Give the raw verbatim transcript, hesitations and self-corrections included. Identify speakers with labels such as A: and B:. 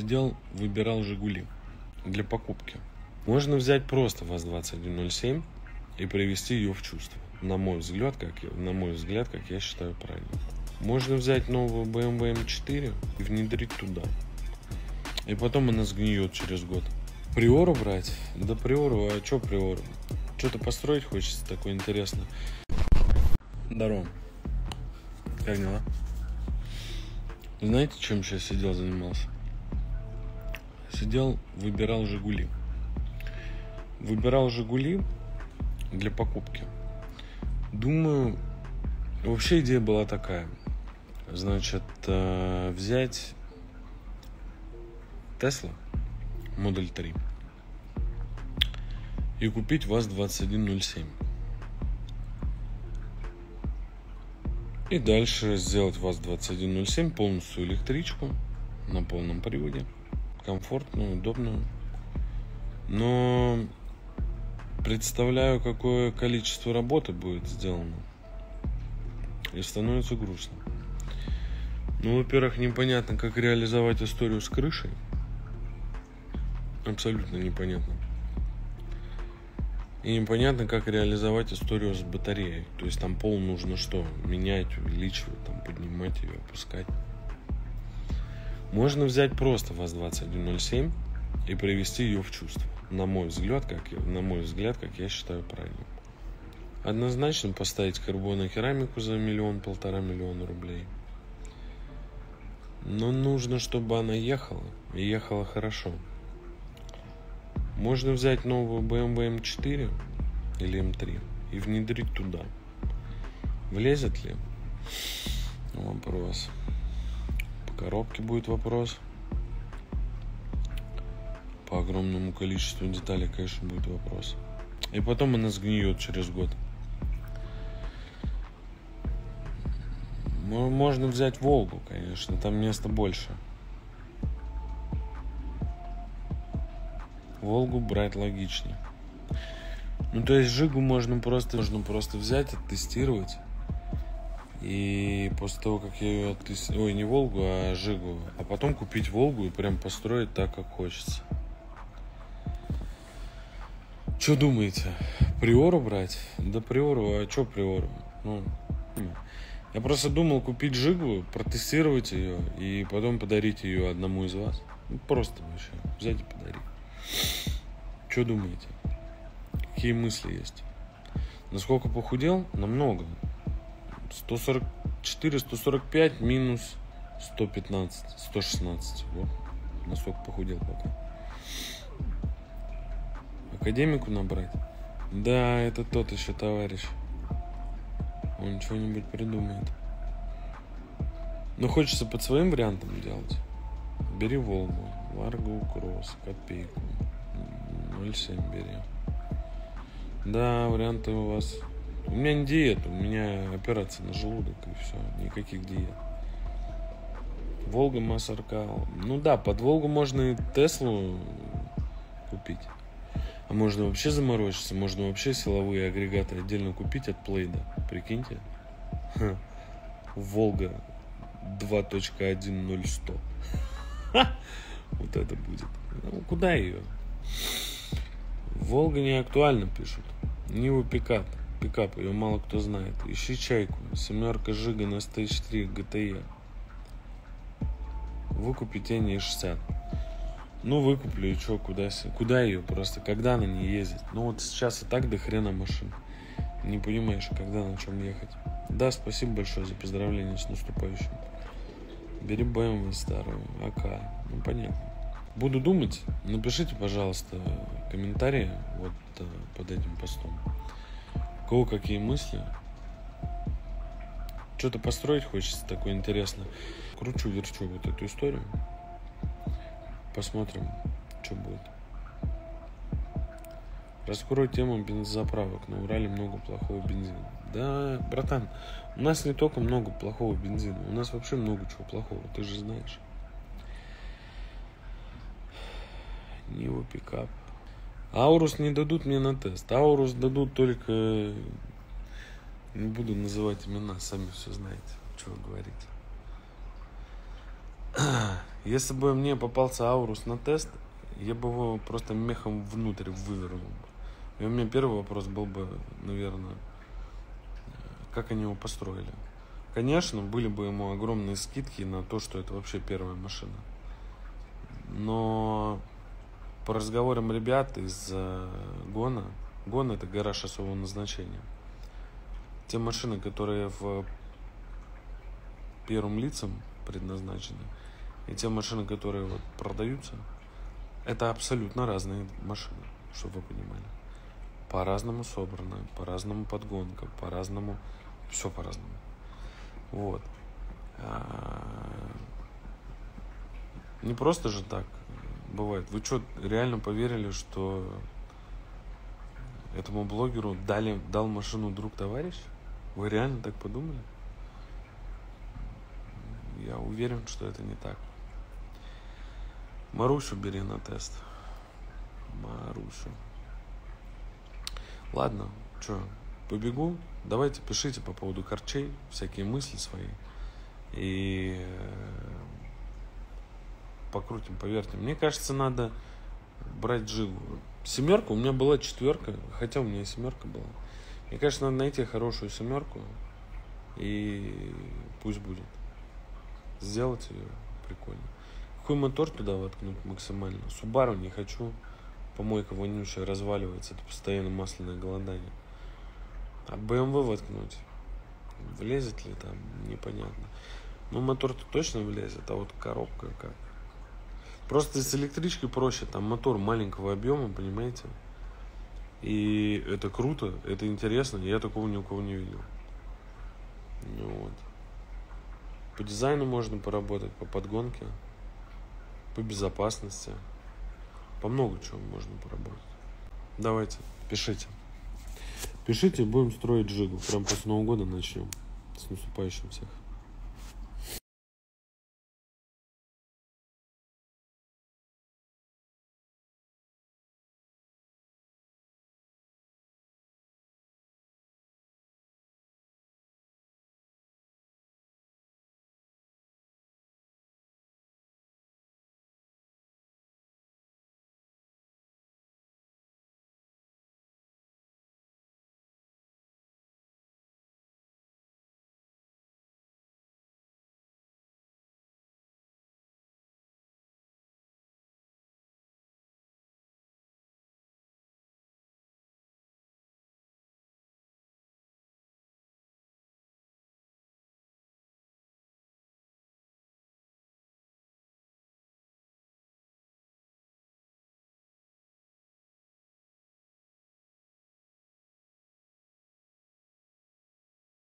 A: Сидел, выбирал «Жигули» для покупки. Можно взять просто ВАЗ двадцать один ноль семь и привести ее в чувство. На мой взгляд, как я, на мой взгляд, как я считаю правильно. Можно взять новую бэ эм вэ эм четыре и внедрить туда. И потом она сгниет через год. Приору брать? Да приору, а что приору? Что-то построить хочется такое интересное. Здорово. Как дела? Знаете, чем сейчас сидел, занимался? Сидел, выбирал «Жигули». Выбирал «Жигули» для покупки. Думаю, вообще идея была такая. Значит, взять Tesla Модель три и купить ВАЗ двадцать один ноль семь. И дальше сделать ВАЗ двадцать один ноль семь полностью электричку на полном приводе. Комфортную, удобную. Но представляю, какое количество работы будет сделано. И становится грустно. Ну, во-первых, непонятно, как реализовать историю с крышей. Абсолютно непонятно. И непонятно, как реализовать историю с батареей. То есть там пол нужно что? Менять, увеличивать, там, поднимать ее, опускать. Можно взять просто ВАЗ двадцать один ноль семь и привести ее в чувство. На мой взгляд, как я, на мой взгляд, как я считаю правильным. Однозначно поставить карбонокерамику за миллион-полтора миллиона рублей. Но нужно, чтобы она ехала. И ехала хорошо. Можно взять новую бэ эм вэ эм четыре или эм три и внедрить туда. Влезет ли? Вопрос. По коробке будет вопрос. По огромному количеству деталей, конечно, будет вопрос. И потом она сгниет через год. Можно взять «Волгу», конечно, там места больше. «Волгу» брать логичнее. Ну, то есть «Жигу» можно просто, можно просто взять, оттестировать. И после того, как я ее оттестирую, ой, не «Волгу», а «Жигу», а потом купить «Волгу» и прям построить так, как хочется. Что думаете? Приору брать? Да приору, а что приору? Ну, я просто думал купить «Жигу», протестировать ее и потом подарить ее одному из вас. Ну, просто вообще взять и подарить. Что думаете? Какие мысли есть? Насколько похудел? Намного. сто сорок четыре сто сорок пять минус сто пятнадцать сто шестнадцать. Вот. Насколько похудел пока. Академику набрать? Да, это тот еще товарищ. Он что-нибудь придумает. Но хочется под своим вариантом делать. Бери «Волгу», Ларго Кросс, копейку, ноль семь бери. Да, варианты у вас. У меня не диета, у меня операция на желудок и все. Никаких диет. «Волга», Масаркал. Ну да, под «Волгу» можно и Теслу купить. А можно вообще заморочиться. Можно вообще силовые агрегаты отдельно купить от Плейда. Прикиньте. Ха. «Волга» два точка один ноль сто. Вот это будет. Ну, куда ее? «Волга» не актуально, пишут. Нива пикап. Пикап, ее мало кто знает. Ищи «Чайку». Семерка «Жига» на стейдж три джи ти и. Выкупить не шестьдесят. Ну, выкуплю, и что, куда, куда ее просто, когда на ней ездить? Ну, вот сейчас и так до хрена машин. Не понимаешь, когда на чем ехать. Да, спасибо большое за поздравление с наступающим. Бери бэ эм вэ старую, АК. Ну, понятно. Буду думать. Напишите, пожалуйста, комментарии вот под этим постом. У кого какие мысли? Что-то построить хочется такое интересное. Кручу-верчу вот эту историю. Посмотрим, что будет. Раскрою тему бензозаправок. На Урале много плохого бензина. Да, братан, у нас не только много плохого бензина. У нас вообще много чего плохого, ты же знаешь. Нива пикап. Аурус не дадут мне на тест. Аурус дадут только... Не буду называть имена, сами все знаете, что вы говорите. Если бы мне попался Аурус на тест, я бы его просто мехом внутрь вывернул. И у меня первый вопрос был бы, наверное, как они его построили. Конечно, были бы ему огромные скидки на то, что это вообще первая машина. Но по разговорам ребят из Гона, Гон — это гараж особого назначения. Те машины, которые в первым лицам предназначены, и те машины, которые вот продаются, это абсолютно разные машины, чтобы вы понимали. По-разному собраны, по-разному подгонка, по-разному, все по-разному. Вот. Не просто же так бывает. Вы что, реально поверили, что этому блогеру дали, дал машину друг товарищ? Вы реально так подумали? Я уверен, что это не так. Марусю бери на тест. Марусю. Ладно, что, побегу. Давайте пишите по поводу корчей, всякие мысли свои. И покрутим, поверьте. Мне кажется, надо брать Джигу. Семерка, у меня была четверка, хотя у меня и семерка была. Мне кажется, надо найти хорошую семерку. И пусть будет. Сделать ее прикольно. Какой мотор туда воткнуть максимально? Субару не хочу. Помойка вонючая, разваливается. Это постоянно масляное голодание. А бэ эм вэ воткнуть? Влезет ли там? Непонятно. Ну, мотор-то точно влезет, а вот коробка как? Просто с электричкой проще. Там мотор маленького объема, понимаете? И это круто, это интересно. Я такого ни у кого не видел. Ну, вот. По дизайну можно поработать, по подгонке, по безопасности. По много чего можно поработать. Давайте, пишите. Пишите, будем строить Джигу. Прям после Нового года начнем. С наступающим всех.